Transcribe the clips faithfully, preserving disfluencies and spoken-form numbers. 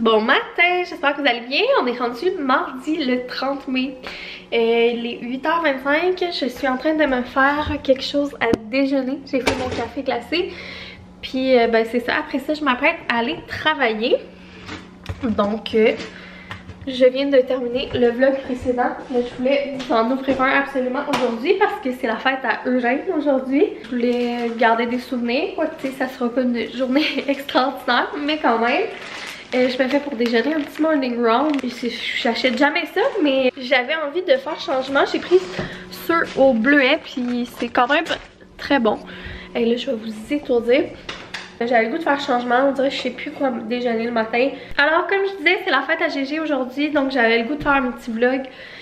Bon matin, j'espère que vous allez bien. On est rendu mardi le trente mai. Euh, il est huit heures vingt-cinq. Je suis en train de me faire quelque chose à déjeuner. J'ai fait mon café glacé. Puis euh, ben c'est ça. Après ça, je m'apprête à aller travailler. Donc, euh, je viens de terminer le vlog précédent. Là, je voulais vous en offrir un absolument aujourd'hui parce que c'est la fête à Eugène aujourd'hui. Je voulais garder des souvenirs. Quoi, tu sais, ça sera pas une journée extraordinaire, mais quand même. Euh, je me fais pour déjeuner un petit morning round. J'achète jamais ça, mais j'avais envie de faire changement. J'ai pris ceux au bleuet, puis c'est quand même très bon. Et là, je vais vous étourdir. J'avais le goût de faire changement, on dirait que je sais plus quoi déjeuner le matin. Alors comme je disais, c'est la fête à Gégé aujourd'hui, donc j'avais le goût de faire un petit vlog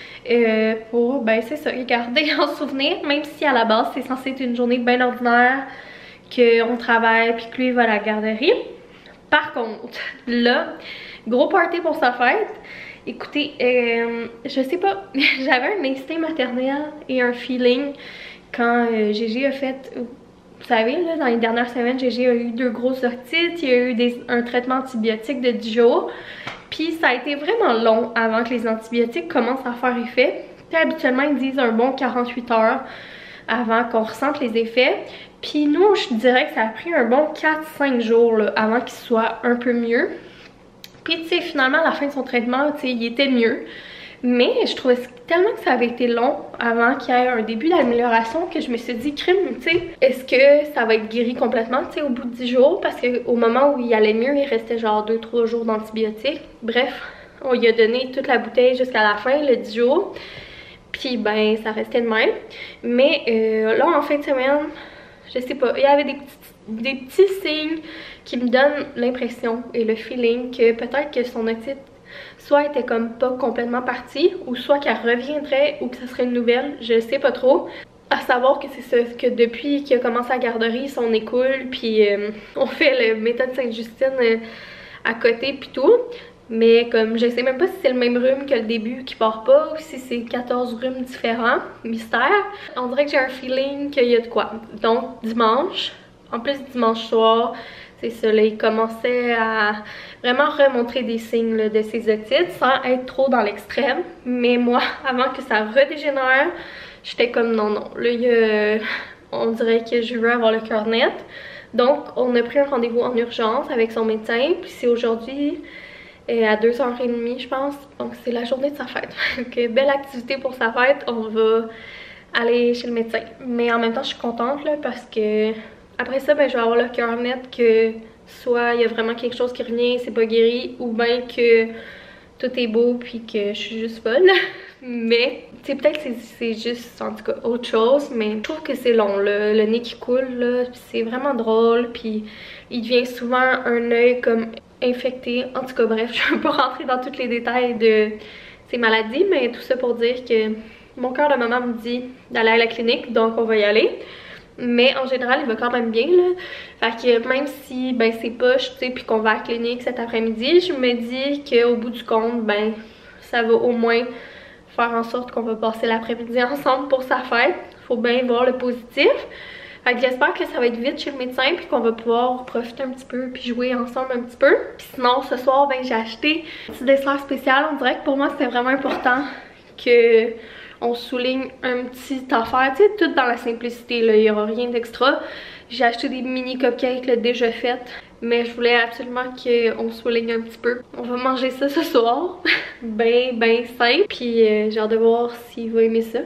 euh, pour, ben c'est ça, garder en souvenir, même si à la base c'est censé être une journée bien ordinaire, qu'on travaille puis que lui va à la garderie. Par contre, là, gros party pour sa fête. Écoutez, euh, je sais pas, j'avais un instinct maternel et un feeling quand euh, Gégé a fait... Vous savez, là, dans les dernières semaines, Gégé a eu deux grosses otites, il y a eu des, un traitement antibiotique de dix jours. Puis ça a été vraiment long avant que les antibiotiques commencent à faire effet. Puis habituellement, ils disent un bon quarante-huit heures avant qu'on ressente les effets. Puis nous, je dirais que ça a pris un bon quatre à cinq jours là, avant qu'il soit un peu mieux. Puis tu sais, finalement, à la fin de son traitement, tu sais, il était mieux. Mais je trouvais tellement que ça avait été long avant qu'il y ait un début d'amélioration que je me suis dit, crime, tu sais, est-ce que ça va être guéri complètement, tu sais, au bout de dix jours? Parce qu'au moment où il allait mieux, il restait genre deux trois jours d'antibiotiques. Bref, on lui a donné toute la bouteille jusqu'à la fin, le dix jours. Puis ben, ça restait de même. Mais euh, là, en fin de semaine, je sais pas, il y avait des petits, des petits signes qui me donnent l'impression et le feeling que peut-être que son otite soit était comme pas complètement partie, ou soit qu'elle reviendrait, ou que ce serait une nouvelle, je sais pas trop. À savoir que c'est ça, que depuis qu'il a commencé à la garderie, son écoule, puis euh, on fait le méthode Sainte-Justine euh, à côté puis tout. Mais comme je sais même pas si c'est le même rhume que le début qui part pas, ou si c'est quatorze rhumes différents, mystère. On dirait que j'ai un feeling qu'il y a de quoi. Donc dimanche, en plus dimanche soir, c'est ça, là, il commençait à vraiment remontrer des signes là, de ses otites sans être trop dans l'extrême. Mais moi, avant que ça redégénère, j'étais comme non, non. Là, il y a, on dirait que je veux avoir le cœur net. Donc, on a pris un rendez-vous en urgence avec son médecin. Puis c'est aujourd'hui euh, à deux heures trente, je pense. Donc, c'est la journée de sa fête. Donc, belle activité pour sa fête. On va aller chez le médecin. Mais en même temps, je suis contente là, parce que... Après ça, ben, je vais avoir le cœur net que soit il y a vraiment quelque chose qui revient, c'est pas guéri, ou bien que tout est beau puis que je suis juste folle. Mais, tu sais, peut-être que c'est juste, en tout cas, autre chose, mais je trouve que c'est long, là, le nez qui coule, là, c'est vraiment drôle, puis il devient souvent un œil comme infecté. En tout cas, bref, je ne vais pas rentrer dans tous les détails de ces maladies, mais tout ça pour dire que mon cœur de maman me dit d'aller à la clinique, donc on va y aller. Mais en général, il va quand même bien là. Fait que même si ben c'est poche, tu sais, puis qu'on va à la clinique cet après-midi, je me dis qu'au bout du compte, ben ça va au moins faire en sorte qu'on va passer l'après-midi ensemble pour sa fête. Faut bien voir le positif. Fait que j'espère que ça va être vite chez le médecin puis qu'on va pouvoir profiter un petit peu puis jouer ensemble un petit peu. Puis sinon, ce soir, ben j'ai acheté un petit dessert spécial. On dirait que pour moi, c'était vraiment important que... on souligne un petit affaire, tu sais, tout dans la simplicité, là, il n'y aura rien d'extra. J'ai acheté des mini cupcakes là, déjà faites, mais je voulais absolument qu'on souligne un petit peu. On va manger ça ce soir, ben, ben simple, puis euh, j'ai hâte de voir s'il va aimer ça.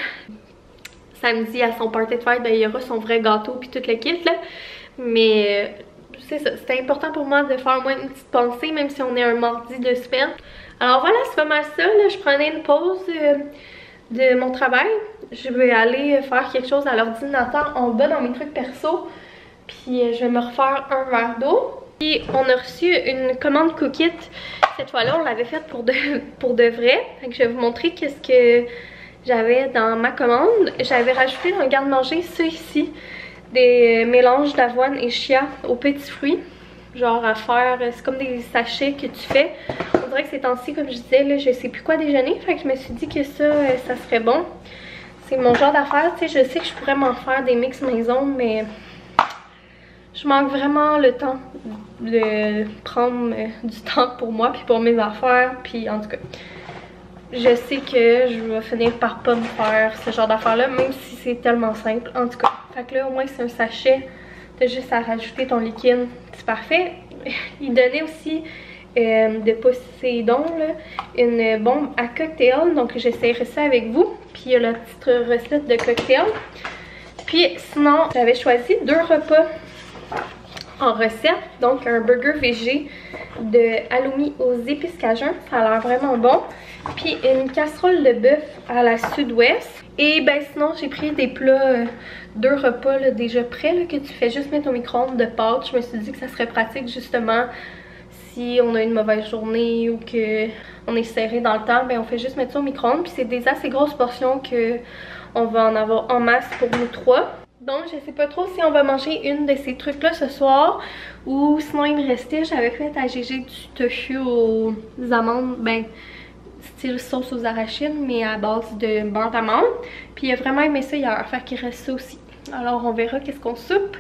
Samedi, à son party de fête, ben, il y aura son vrai gâteau puis tout le kit, là, mais euh, c'est ça, c'était important pour moi de faire au moins une petite pensée, même si on est un mardi de semaine. Alors voilà, c'est pas mal ça, là, je prenais une pause... Euh, de mon travail. Je vais aller faire quelque chose à l'ordinateur en bas dans mes trucs perso, puis je vais me refaire un verre d'eau. Puis on a reçu une commande cookit. Cette fois-là, on l'avait faite pour de, pour de vrai. Fait que je vais vous montrer qu'est-ce que j'avais dans ma commande. J'avais rajouté dans le garde-manger ça ici, des mélanges d'avoine et chia aux petits fruits. Genre à faire, c'est comme des sachets que tu fais. On dirait que ces temps-ci, comme je disais, là, je sais plus quoi déjeuner. Fait que je me suis dit que ça, ça serait bon. C'est mon genre d'affaire, tu sais, je sais que je pourrais m'en faire des mix maison, mais je manque vraiment le temps de prendre euh, du temps pour moi puis pour mes affaires. Puis en tout cas, je sais que je vais finir par pas me faire ce genre d'affaires là, même si c'est tellement simple. En tout cas, fait que là au moins c'est un sachet, t'as juste à rajouter ton liquide, c'est parfait. Il donnait aussi euh, de Poséidon là, une bombe à cocktail, donc j'essaierai ça avec vous. Puis il y a la petite recette de cocktail. Puis sinon j'avais choisi deux repas en recette, donc un burger végé de halloumi aux épices cajun, ça a l'air vraiment bon, puis une casserole de bœuf à la sud-ouest. Et ben sinon j'ai pris des plats, euh, deux repas là, déjà prêts là, que tu fais juste mettre au micro-ondes de pâtes. Je me suis dit que ça serait pratique justement si on a une mauvaise journée ou que on est serré dans le temps, ben on fait juste mettre ça au micro-ondes. Puis c'est des assez grosses portions que on va en avoir en masse pour nous trois. Donc je sais pas trop si on va manger une de ces trucs là ce soir ou sinon il me restait, j'avais fait à Gégé du tofu aux amandes, ben style sauce aux arachides mais à base de beurre d'amande. Puis il a vraiment aimé ça hier, fait qu'il reste ça aussi. Alors on verra qu'est-ce qu'on soupe.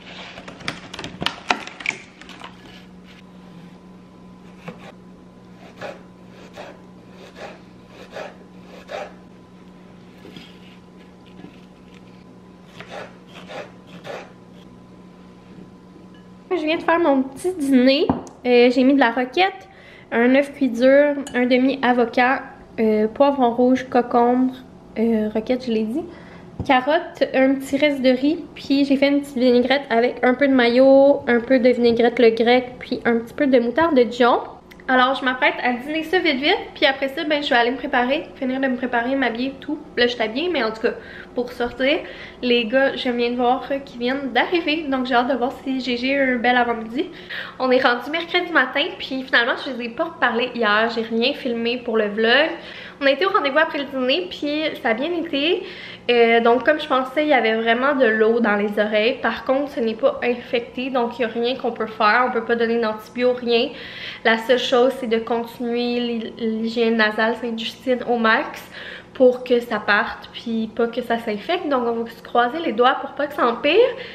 Je viens de faire mon petit dîner. Euh, j'ai mis de la roquette, un œuf cuit dur, un demi avocat, euh, poivron rouge, concombre, euh, roquette je l'ai dit, carottes, un petit reste de riz, puis j'ai fait une petite vinaigrette avec un peu de mayo, un peu de vinaigrette le grec, puis un petit peu de moutarde de Dijon. Alors je m'apprête à dîner ça vite vite, puis après ça ben je vais aller me préparer, finir de me préparer, m'habiller, tout. Là je suis habillée, mais en tout cas pour sortir, les gars je viens de voir euh, qu'ils viennent d'arriver, donc j'ai hâte de voir si Gégé a un bel avant-midi. On est rendu mercredi matin, puis finalement je les ai pas reparlé hier, j'ai rien filmé pour le vlog. On a été au rendez-vous après le dîner, puis ça a bien été. Euh, donc comme je pensais, il y avait vraiment de l'eau dans les oreilles. Par contre, ce n'est pas infecté, donc il n'y a rien qu'on peut faire. On peut pas donner d'antibiotiques, rien. La seule chose, c'est de continuer l'hygiène nasale Sainte-Justine au max pour que ça parte, puis pas que ça s'infecte. Donc on va se croiser les doigts pour pas que ça empire.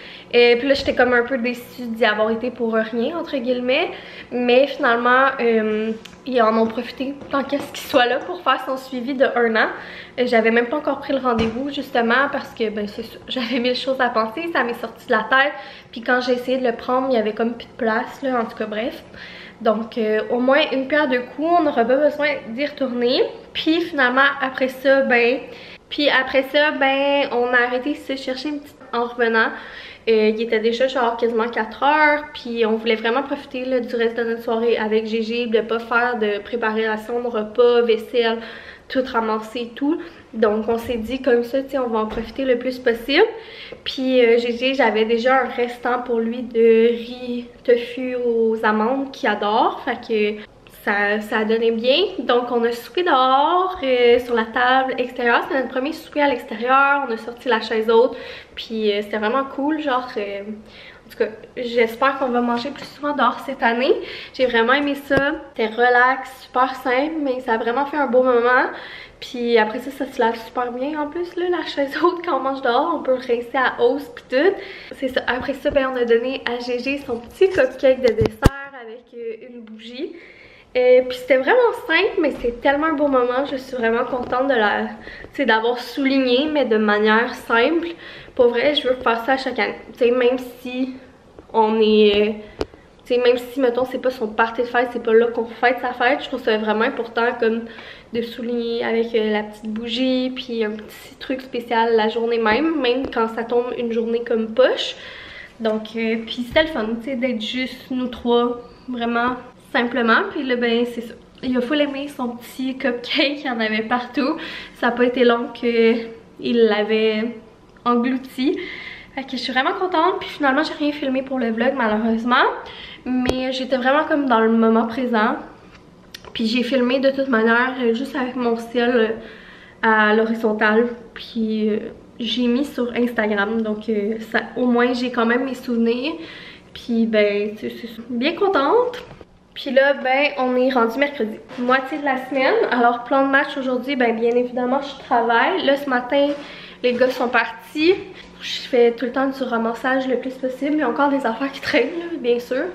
Et puis là, j'étais comme un peu déçue d'y avoir été pour rien, entre guillemets. Mais finalement, euh, ils en ont profité tant qu'à ce qu'ils soient là pour faire son suivi de un an. J'avais même pas encore pris le rendez-vous, justement, parce que ben c'est sûr, j'avais mille choses à penser. Ça m'est sorti de la tête. Puis quand j'ai essayé de le prendre, il y avait comme plus de place, là. En tout cas, bref. Donc, euh, au moins une pierre deux coups, on n'aura pas besoin d'y retourner. Puis finalement, après ça, ben... Puis après ça, ben, on a arrêté de se chercher une petite... en revenant. Euh, il était déjà genre quasiment quatre heures, puis on voulait vraiment profiter là, du reste de notre soirée avec Gégé, de pas faire de préparation de repas, vaisselle, tout ramasser et tout. Donc on s'est dit comme ça, tu sais, on va en profiter le plus possible. Puis euh, Gégé, j'avais déjà un restant pour lui de riz tofu aux amandes qu'il adore, fait que ça, ça a donné bien. Donc on a soupé dehors, euh, sur la table extérieure. C'était notre premier souper à l'extérieur. On a sorti la chaise haute. Puis euh, c'était vraiment cool. Genre, euh, en tout cas, j'espère qu'on va manger plus souvent dehors cette année. J'ai vraiment aimé ça. C'était relax, super simple, mais ça a vraiment fait un beau moment. Puis après ça, ça se lave super bien en plus, là, la chaise haute quand on mange dehors. On peut rincer à hausse puis tout. C'est ça. Après ça, ben, on a donné à Gégé son petit cupcake de dessert avec euh, une bougie. Euh, puis c'était vraiment simple, mais c'est tellement un beau moment. Je suis vraiment contente de la, d'avoir souligné, mais de manière simple. Pour vrai, je veux faire ça à chaque année. T'sais, même si on est... T'sais, même si, mettons, c'est pas son party de fête, c'est pas là qu'on fête sa fête, je trouve ça vraiment important comme de souligner avec euh, la petite bougie, puis un petit truc spécial la journée même, même quand ça tombe une journée comme poche. Donc, euh, puis c'était le fun, tu sais, d'être juste nous trois, vraiment... simplement. Puis là ben c'est ça, il a full aimé son petit cupcake, il y en avait partout, ça n'a pas été long qu'il l'avait englouti, fait que je suis vraiment contente. Puis finalement j'ai rien filmé pour le vlog malheureusement, mais j'étais vraiment comme dans le moment présent, puis j'ai filmé de toute manière juste avec mon ciel à l'horizontale, puis euh, j'ai mis sur Instagram, donc euh, ça, au moins j'ai quand même mes souvenirs. Puis ben c'est bien contente. Puis là, ben, on est rendu mercredi, moitié de la semaine. Alors, plan de match aujourd'hui, ben, bien évidemment, je travaille. Là, ce matin, les gars sont partis. Je fais tout le temps du ramassage le plus possible. Il y a encore des affaires qui traînent, là, bien sûr.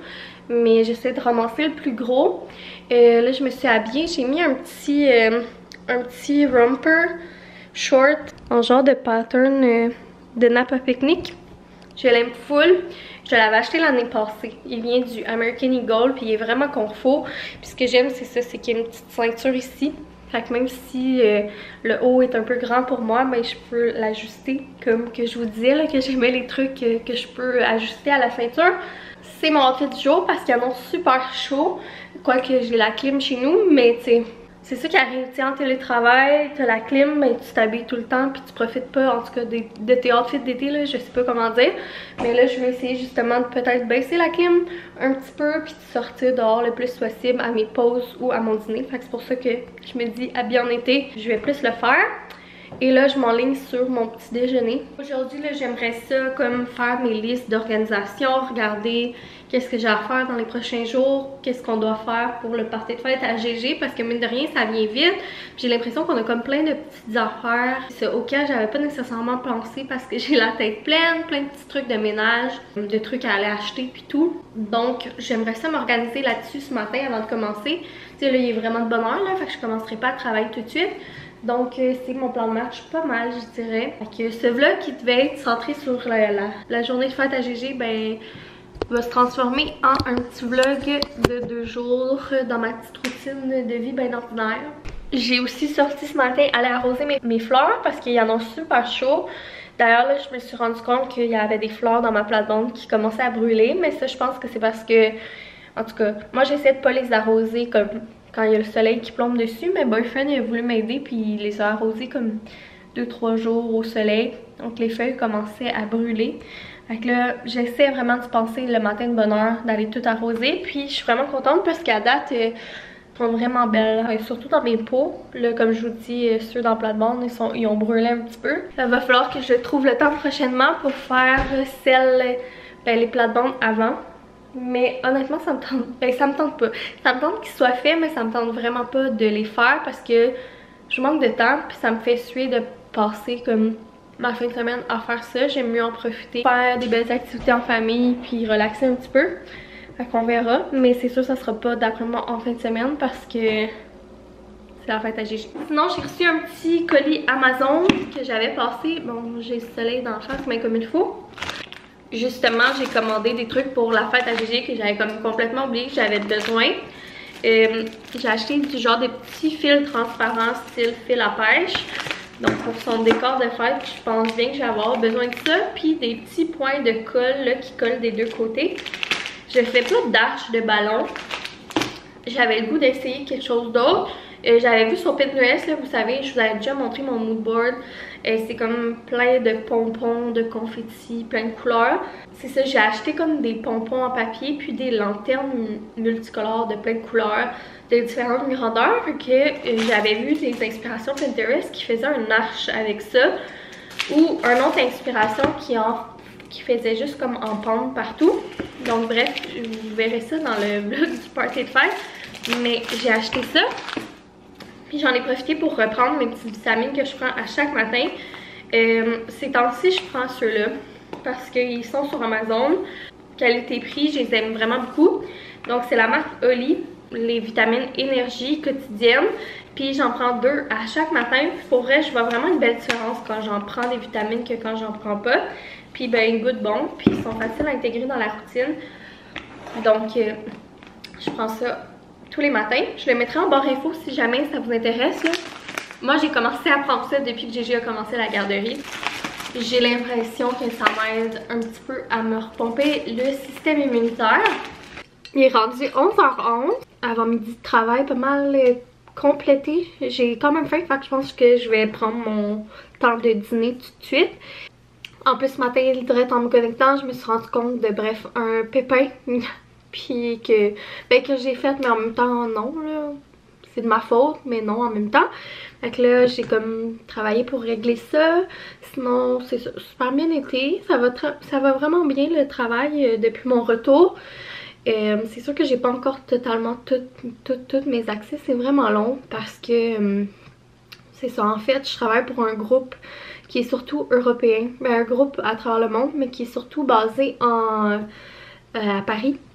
mais j'essaie de ramasser le plus gros. Euh, là je me suis habillée, j'ai mis un petit, euh, un petit romper short en genre de pattern euh, de nappe à pique-nique. Je l'aime full. Je l'avais acheté l'année passée. Il vient du American Eagle puis il est vraiment confort. Puis ce que j'aime c'est ça, c'est qu'il y a une petite ceinture ici. Fait que même si euh, le haut est un peu grand pour moi, ben je peux l'ajuster comme que je vous disais là, que j'aimais les trucs euh, que je peux ajuster à la ceinture. C'est mon outfit du jour parce qu'il annonce super chaud. Quoique j'ai la clim chez nous, mais tu sais, c'est ça qui arrive. Tu sais, en télétravail, t'as la clim, mais tu t'habilles tout le temps puis tu profites pas en tout cas de, de tes outfits d'été là, je sais pas comment dire. Mais là je vais essayer justement de peut-être baisser la clim un petit peu puis de sortir dehors le plus possible à mes pauses ou à mon dîner. Fait que c'est pour ça que je me dis habillée en été, je vais plus le faire. Et là, je m'enligne sur mon petit déjeuner. Aujourd'hui, là, j'aimerais ça comme faire mes listes d'organisation, regarder qu'est-ce que j'ai à faire dans les prochains jours, qu'est-ce qu'on doit faire pour le party de fête à G G, parce que mine de rien, ça vient vite. J'ai l'impression qu'on a comme plein de petites affaires auxquelles j'avais pas nécessairement pensé parce que j'ai la tête pleine, plein de petits trucs de ménage, de trucs à aller acheter puis tout. Donc, j'aimerais ça m'organiser là-dessus ce matin avant de commencer. Tu sais, là, il est vraiment de bonne heure, là, fait que je commencerai pas à travailler tout de suite. Donc euh, c'est mon plan de match pas mal je dirais. Fait que ce vlog qui devait être centré sur la, la, la journée de fête à G G, ben va se transformer en un petit vlog de deux jours dans ma petite routine de vie bien ordinaire. J'ai aussi sorti ce matin aller arroser mes, mes fleurs parce qu'il y en a super chaud. D'ailleurs là je me suis rendu compte qu'il y avait des fleurs dans ma plate-bande qui commençaient à brûler, mais ça je pense que c'est parce que, en tout cas, moi j'essaie de pas les arroser comme quand il y a le soleil qui plombe dessus, mais boyfriend il a voulu m'aider puis il les a arrosés comme deux trois jours au soleil, donc les feuilles commençaient à brûler. Fait que là j'essaie vraiment de penser le matin de bonne heure d'aller tout arroser, puis je suis vraiment contente parce qu'à date euh, sont vraiment belles, euh, surtout dans mes pots. Là comme je vous dis, euh, ceux dans le plate-bande ils, sont, ils ont brûlé un petit peu. Il va falloir que je trouve le temps prochainement pour faire celles, ben, les plates-bandes avant. Mais honnêtement ça me tente, ben ça me tente pas. Ça me tente qu'ils soient faits mais ça me tente vraiment pas de les faire parce que je manque de temps puis ça me fait suer de passer comme ma fin de semaine à faire ça. J'aime mieux en profiter, faire des belles activités en famille puis relaxer un petit peu. Fait qu'on verra, mais c'est sûr ça sera pas d'après moi en fin de semaine parce que c'est la fête à G G. Sinon j'ai reçu un petit colis Amazon que j'avais passé. Bon j'ai le soleil dans la face mais comme il faut. Justement, j'ai commandé des trucs pour la fête à G G que j'avais comme complètement oublié que j'avais besoin. Euh, j'ai acheté du genre des petits fils transparents style fil à pêche. Donc pour son décor de fête, je pense bien que je vais avoir besoin de ça. Puis des petits points de colle là, qui collent des deux côtés. Je fais plein d'arches de ballons. J'avais le goût d'essayer quelque chose d'autre. Euh, J'avais vu sur Pinterest, là, vous savez, je vous avais déjà montré mon mood board. Euh, c'est comme plein de pompons, de confettis, plein de couleurs. C'est ça, j'ai acheté comme des pompons en papier puis des lanternes multicolores de plein de couleurs, de différentes grandeurs. Que euh, j'avais vu des inspirations Pinterest qui faisaient un arche avec ça. Ou une autre inspiration qui, en, qui faisait juste comme en pente partout. Donc bref, vous verrez ça dans le vlog du party de fête. Mais j'ai acheté ça. Puis j'en ai profité pour reprendre mes petites vitamines que je prends à chaque matin. Euh, ces temps-ci, je prends ceux-là parce qu'ils sont sur Amazon. Qualité-prix, je les aime vraiment beaucoup. Donc c'est la marque Oli, les vitamines énergie quotidienne. Puis j'en prends deux à chaque matin. Pour vrai, je vois vraiment une belle différence quand j'en prends des vitamines que quand j'en prends pas. Puis ben ils goûtent bon, puis ils sont faciles à intégrer dans la routine. Donc euh, je prends ça tous les matins. Je le mettrai en barre info si jamais ça vous intéresse là. Moi j'ai commencé à prendre ça depuis que G G a commencé la garderie. J'ai l'impression que ça m'aide un petit peu à me repomper le système immunitaire. Il est rendu onze heures onze. Avant midi de travail pas mal complété. J'ai quand même faim, fait que je pense que je vais prendre mon temps de dîner tout de suite. En plus ce matin, direct en me connectant, je me suis rendu compte de bref un pépin. Puis que, ben, que j'ai fait, mais en même temps non là. C'est de ma faute, mais non en même temps. Fait que là, j'ai comme travaillé pour régler ça. Sinon, c'est super bien été. Ça va, ça va vraiment bien le travail euh, depuis mon retour. Euh, c'est sûr que j'ai pas encore totalement toutes tout, tout mes accès. C'est vraiment long parce que euh, c'est ça. En fait, je travaille pour un groupe qui est surtout européen. Ben, un groupe à travers le monde, mais qui est surtout basé en, euh, à Paris.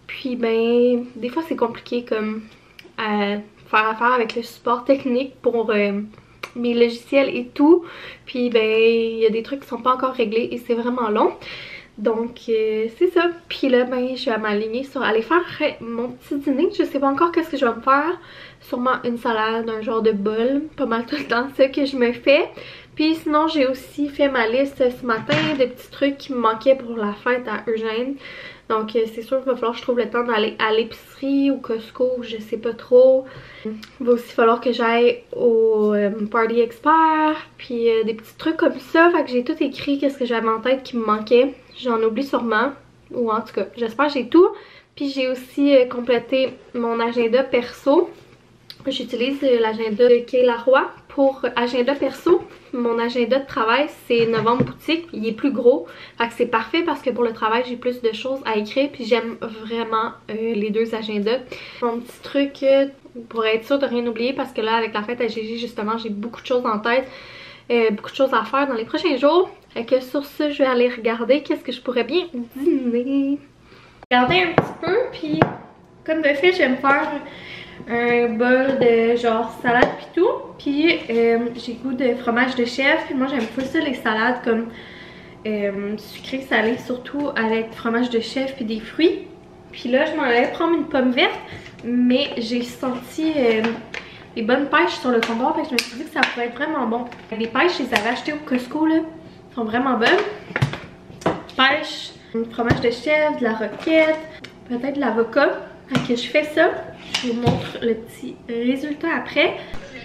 Puis ben, des fois c'est compliqué comme à faire affaire avec le support technique pour euh, mes logiciels et tout. Puis ben, il y a des trucs qui sont pas encore réglés et c'est vraiment long. Donc euh, c'est ça. Puis là ben, je vais m'aligner sur aller faire mon petit dîner. Je sais pas encore qu'est-ce que je vais me faire. Sûrement une salade, un genre de bol. Pas mal tout le temps ça que je me fais. Puis sinon j'ai aussi fait ma liste ce matin de petits trucs qui me manquaient pour la fête à Eugène. Donc c'est sûr qu'il va falloir que je trouve le temps d'aller à l'épicerie ou Costco, je sais pas trop. Il va aussi falloir que j'aille au euh, Party Expert, puis euh, des petits trucs comme ça. Fait que j'ai tout écrit, qu'est-ce que j'avais en tête qui me manquait. J'en oublie sûrement, ou en tout cas j'espère que j'ai tout. Puis j'ai aussi euh, complété mon agenda perso. J'utilise euh, l'agenda de Kayla Roy pour agenda perso. Mon agenda de travail c'est novembre boutique, il est plus gros, fait que c'est parfait parce que pour le travail j'ai plus de choses à écrire, puis j'aime vraiment euh, les deux agendas. Mon petit truc euh, pour être sûr de rien oublier, parce que là avec la fête à Gigi justement j'ai beaucoup de choses en tête, euh, beaucoup de choses à faire dans les prochains jours. Fait que sur ce je vais aller regarder qu'est-ce que je pourrais bien dîner. Regarder un petit peu, puis comme de fait j'aime faire un bol de genre salade pis tout. Puis euh, j'ai goût de fromage de chèvre. Puis moi j'aime pas ça les salades comme euh, sucré salé, surtout avec fromage de chèvre puis des fruits. Puis là je m'en allais prendre une pomme verte, mais j'ai senti euh, les bonnes pêches sur le comptoir, fait que je me suis dit que ça pourrait être vraiment bon. Les pêches je les avais achetées au Costco là, elles sont vraiment bonnes. Pêche, fromage de chèvre, de la roquette, peut-être de l'avocat. Fait que je fais ça, je vous montre le petit résultat après.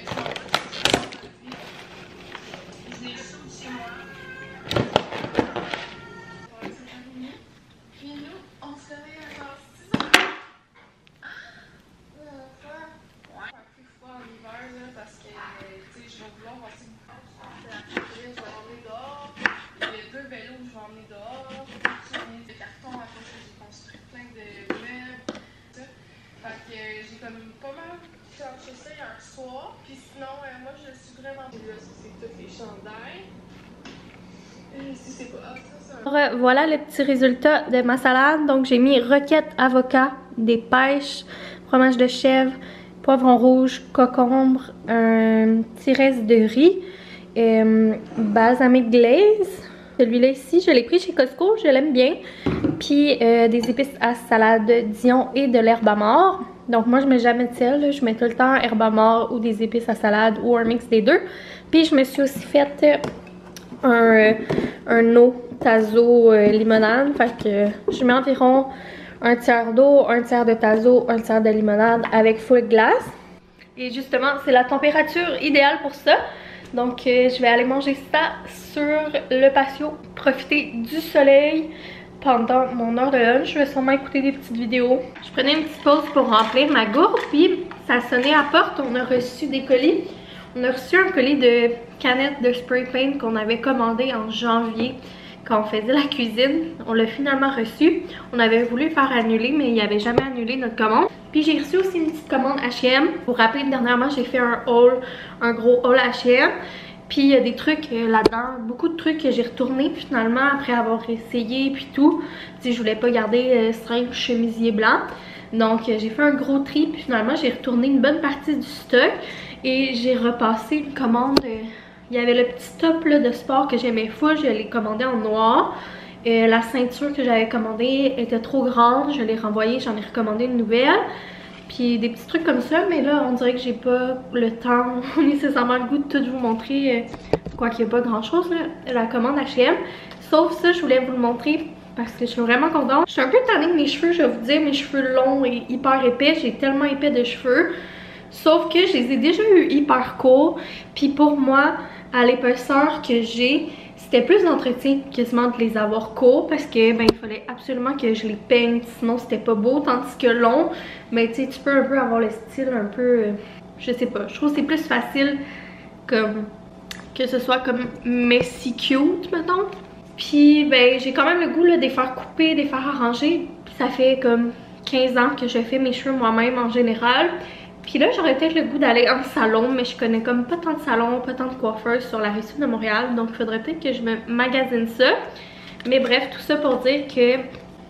Puis sinon, euh, moi je suis vraiment... Là, c'est toutes les chandails. Euh, si c'est pas... Ah, ça, Alors, voilà le petit résultat de ma salade. Donc j'ai mis roquette, avocat, des pêches, fromage de chèvre, poivron rouge, concombre, un petit reste de riz, euh, balsamic glaze. Celui-là ici, je l'ai pris chez Costco, je l'aime bien. Puis euh, des épices à salade, Dion et de l'herbe à mort. Donc moi je mets jamais de sel, je mets tout le temps herbe à mort ou des épices à salade ou un mix des deux. Puis je me suis aussi fait un, un eau tazo euh, limonade. Fait que je mets environ un tiers d'eau, un tiers de tazo, un tiers de limonade avec full glace. Et justement c'est la température idéale pour ça. Donc euh, je vais aller manger ça sur le patio, profiter du soleil pendant mon heure de lunch. Je vais sûrement écouter des petites vidéos. Je prenais une petite pause pour remplir ma gourde, puis ça sonnait à la porte. On a reçu des colis. On a reçu un colis de canettes de spray paint qu'on avait commandé en janvier quand on faisait la cuisine. On l'a finalement reçu. On avait voulu faire annuler, mais il n'y avait jamais annulé notre commande. Puis j'ai reçu aussi une petite commande H et M. Pour rappeler, dernièrement j'ai fait un haul, un gros haul H et M. Puis il y a des trucs euh, là-dedans, beaucoup de trucs que j'ai retourné finalement après avoir essayé puis tout. Tu sais, je voulais pas garder euh, cinq chemisiers blancs. Donc euh, j'ai fait un gros tri puis finalement j'ai retourné une bonne partie du stock. Et j'ai repassé une commande. Euh, il y avait le petit top là, de sport que j'aimais full, je l'ai commandé en noir. Euh, la ceinture que j'avais commandée était trop grande, je l'ai renvoyée, j'en ai recommandé une nouvelle. Puis des petits trucs comme ça, mais là on dirait que j'ai pas le temps, nécessairement le goût de tout vous montrer, quoi qu'il n'y a pas grand chose là, la commande H et M. Sauf ça, je voulais vous le montrer parce que je suis vraiment contente. Je suis un peu tannée de mes cheveux, je vais vous dire, mes cheveux longs et hyper épais, j'ai tellement épais de cheveux. Sauf que je les ai déjà eu hyper courts, puis pour moi, à l'épaisseur que j'ai, c'était plus d'entretien quasiment de les avoir courts parce que ben il fallait absolument que je les peigne, sinon c'était pas beau, tandis que long, mais tu sais tu peux un peu avoir le style un peu, euh, je sais pas, je trouve que c'est plus facile comme que ce soit comme messy cute mettons. Puis ben j'ai quand même le goût là, de les faire couper, de les faire arranger, puis ça fait comme quinze ans que je fais mes cheveux moi-même en général. Puis là, j'aurais peut-être le goût d'aller en salon, mais je connais comme pas tant de salons, pas tant de coiffeurs sur la rive sud de Montréal. Donc, il faudrait peut-être que je me magasine ça. Mais bref, tout ça pour dire que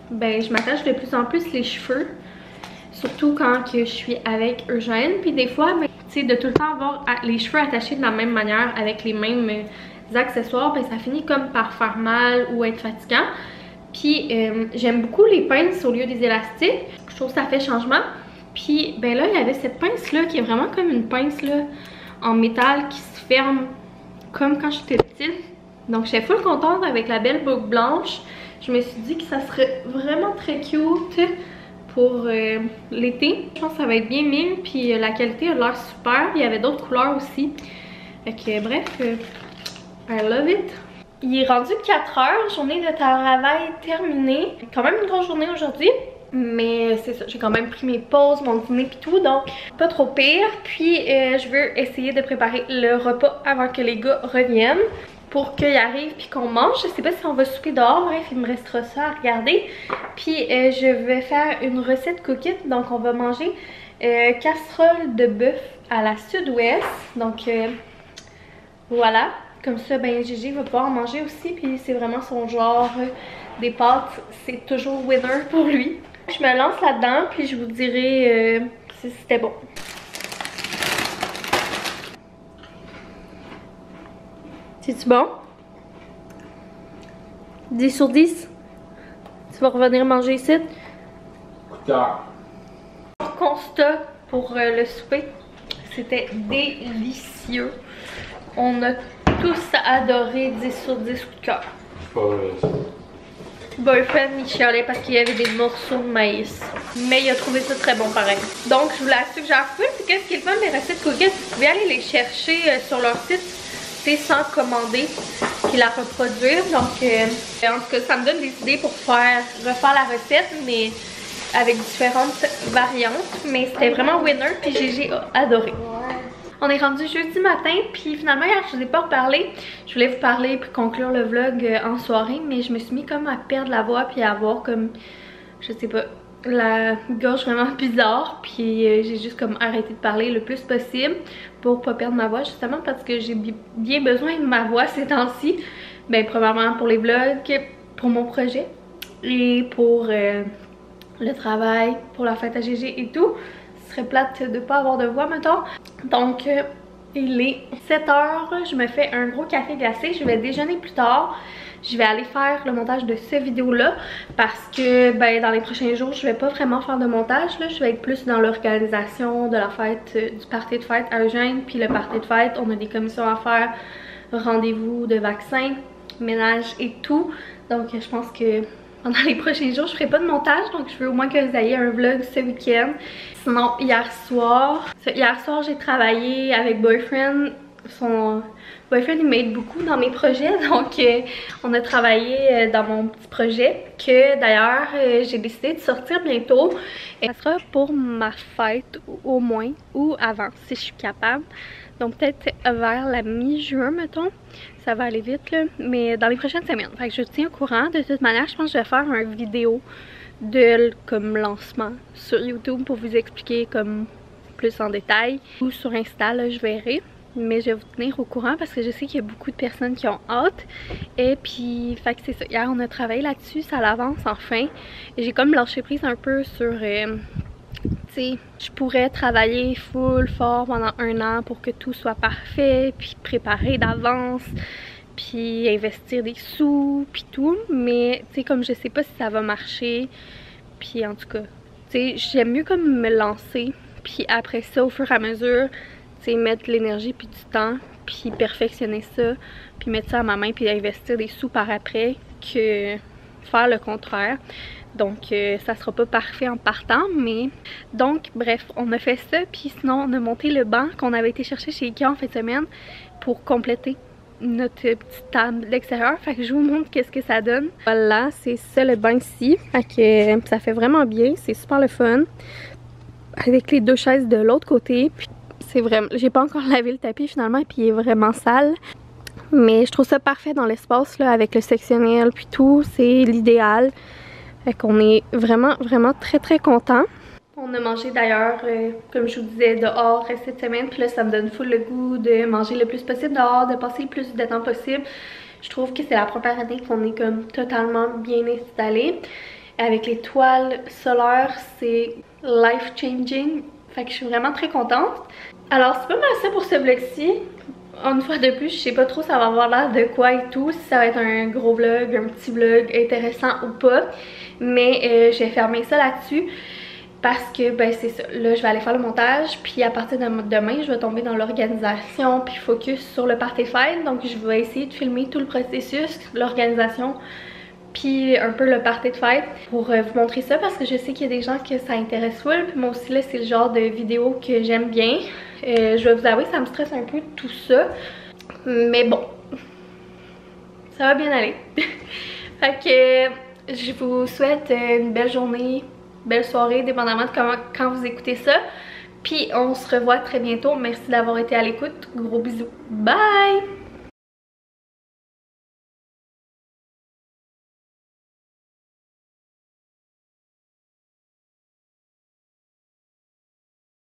ben je m'attache de plus en plus les cheveux. Surtout quand que je suis avec Eugène. Puis des fois, ben, tu sais, de tout le temps avoir les cheveux attachés de la même manière avec les mêmes euh, accessoires, ben ça finit comme par faire mal ou être fatigant. Puis euh, j'aime beaucoup les pinces au lieu des élastiques. Je trouve que ça fait changement. Puis ben là, il y avait cette pince là qui est vraiment comme une pince là en métal qui se ferme comme quand j'étais petite. Donc j'étais full contente avec la belle boucle blanche. Je me suis dit que ça serait vraiment très cute pour euh, l'été. Je pense que ça va être bien mime, puis euh, la qualité a l'air super. Il y avait d'autres couleurs aussi. Fait que bref, euh, I love it. Il est rendu quatre heures, journée de travail terminée. Quand même une grosse journée aujourd'hui. Mais c'est ça, j'ai quand même pris mes pauses, mon dîner pis tout, donc pas trop pire. Puis euh, je veux essayer de préparer le repas avant que les gars reviennent pour qu'ils arrivent puis qu'on mange. Je sais pas si on va souper dehors, bref, il me restera ça à regarder. Puis euh, je vais faire une recette cookite, donc on va manger euh, casserole de bœuf à la sud-ouest. Donc euh, voilà, comme ça ben Gigi va pouvoir en manger aussi, puis c'est vraiment son genre euh, des pâtes, c'est toujours winner pour lui. Je me lance là-dedans, puis je vous dirai euh, si c'était bon. C'est-tu bon? dix sur dix? Tu vas revenir manger ici? Coup de cœur. Constat pour euh, le souper, c'était délicieux. On a tous adoré dix sur dix coup de cœur. Pas vrai ça. Boyfriend, il chialait parce qu'il y avait des morceaux de maïs. Mais il a trouvé ça très bon pareil. Donc je vous la suggère full. Puis qu'est-ce qui est le fun des recettes cookiettes? Vous pouvez aller les chercher euh, sur leur site. C'est sans commander. Puis la reproduire. Donc euh, en tout cas ça me donne des idées pour faire refaire la recette. Mais avec différentes variantes. Mais c'était vraiment winner. Puis Gigi a adoré. On est rendu jeudi matin, puis finalement hier je vous ai pas reparlé. Je voulais vous parler puis conclure le vlog en soirée, mais je me suis mis comme à perdre la voix puis à avoir comme, je sais pas, la gorge vraiment bizarre. Puis euh, j'ai juste comme arrêté de parler le plus possible pour pas perdre ma voix, justement parce que j'ai bien besoin de ma voix ces temps-ci. Ben premièrement pour les vlogs, pour mon projet et pour euh, le travail, pour la fête à Gigi et tout. Ce serait plate de pas avoir de voix mettons. Donc euh, il est sept heures, je me fais un gros café glacé, je vais déjeuner plus tard. Je vais aller faire le montage de cette vidéo là parce que ben dans les prochains jours je vais pas vraiment faire de montage là. Je vais être plus dans l'organisation de la fête, euh, du party de fête à Eugène. Puis le party de fête, on a des commissions à faire, rendez-vous de vaccins, ménage et tout. Donc je pense que pendant les prochains jours je ferai pas de montage, donc je veux au moins que vous ayez un vlog ce week-end. Sinon hier soir, hier soir j'ai travaillé avec Boyfriend. Son boyfriend il m'aide beaucoup dans mes projets, donc euh, on a travaillé euh, dans mon petit projet que d'ailleurs euh, j'ai décidé de sortir bientôt. Et ça sera pour ma fête au moins, ou avant si je suis capable. Donc peut-être vers la mi-juin mettons. Ça va aller vite là, mais dans les prochaines semaines. Fait que je tiens au courant. De toute manière, je pense que je vais faire une vidéo de comme lancement sur YouTube pour vous expliquer comme plus en détail. Ou sur Insta, là, je verrai. Mais je vais vous tenir au courant parce que je sais qu'il y a beaucoup de personnes qui ont hâte. Et puis, fait que c'est ça. Hier, on a travaillé là-dessus, ça l'avance enfin. Et j'ai comme lâché prise un peu sur... Euh, tu sais, je pourrais travailler full fort pendant un an pour que tout soit parfait, puis préparer d'avance, puis investir des sous, puis tout. Mais tu sais, comme je sais pas si ça va marcher, puis en tout cas, tu sais, j'aime mieux comme me lancer, puis après ça, au fur et à mesure, tu sais, mettre de l'énergie puis du temps, puis perfectionner ça, puis mettre ça à ma main, puis investir des sous par après, que faire le contraire. Donc euh, ça sera pas parfait en partant, mais donc bref, on a fait ça. Puis sinon on a monté le banc qu'on avait été chercher chez Ikea en fin de semaine pour compléter notre petite table d'extérieur. Fait que je vous montre qu'est-ce que ça donne. Voilà, c'est ça le banc ici. Fait que ça fait vraiment bien, c'est super le fun. Avec les deux chaises de l'autre côté. Puis c'est vraiment, j'ai pas encore lavé le tapis finalement, puis il est vraiment sale. Mais je trouve ça parfait dans l'espace là, avec le sectionnel puis tout, c'est l'idéal. Fait qu'on est vraiment, vraiment très, très contents. On a mangé d'ailleurs, euh, comme je vous disais, dehors cette semaine. Puis là, ça me donne full le goût de manger le plus possible dehors, de passer le plus de temps possible. Je trouve que c'est la première année qu'on est comme totalement bien installé. avec les toiles solaires, c'est life changing. Fait que je suis vraiment très contente. Alors c'est pas mal ça pour ce vlog-ci. Une fois de plus, je sais pas trop ça va avoir l'air de quoi et tout, si ça va être un gros vlog, un petit vlog intéressant ou pas. Mais euh, j'ai fermé ça là-dessus parce que ben c'est ça, là je vais aller faire le montage, puis à partir de demain je vais tomber dans l'organisation puis focus sur le party fête. Donc je vais essayer de filmer tout le processus, l'organisation, puis un peu le party de fête pour euh, vous montrer ça parce que je sais qu'il y a des gens que ça intéresse full. Puis moi aussi là c'est le genre de vidéo que j'aime bien. Euh, je vais vous avouer ça me stresse un peu tout ça, mais bon, ça va bien aller. Fait que je vous souhaite une belle journée, belle soirée, dépendamment de comment, quand vous écoutez ça. Puis on se revoit très bientôt. Merci d'avoir été à l'écoute. Gros bisous. Bye!